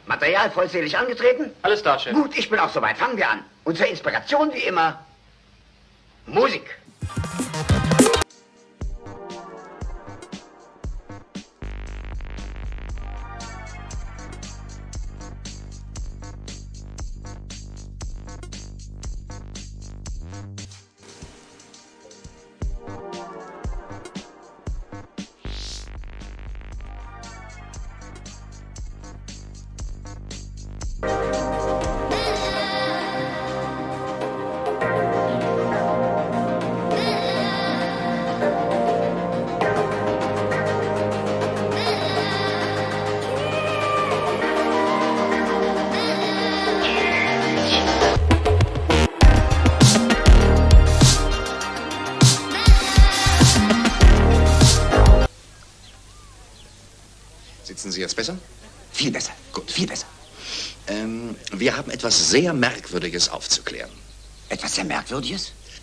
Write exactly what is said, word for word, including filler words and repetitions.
Material vollzählig angetreten? Alles da, Chef. Gut, ich bin auch soweit. Fangen wir an. Und zur Inspiration wie immer Musik. Sitzen Sie jetzt besser? Viel besser. Gut, viel besser. Ähm, wir haben etwas sehr Merkwürdiges aufzuklären. Etwas sehr Merkwürdiges?